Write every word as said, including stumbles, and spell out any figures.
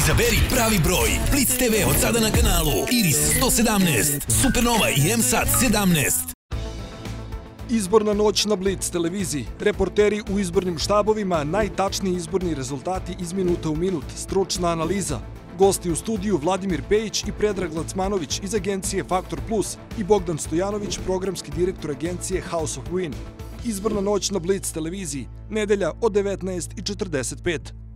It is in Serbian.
Izaberi pravi broj. Blitz te ve od sada na kanalu Iris sto sedamnaest, Supernova i M SAT sedamnaest. Izborna noć na Blitz televiziji. Reporteri u izbornim štabovima, najtačniji izborni rezultati iz minuta u minut, stručna analiza. Gosti u studiju Vladimir Pejić i Predrag Lacmanović iz agencije Faktor Plus i Bogdan Stojanović, programski direktor agencije House of Win. Izborna noć na Blitz televiziji, nedelja od devetnaest i četrdeset pet.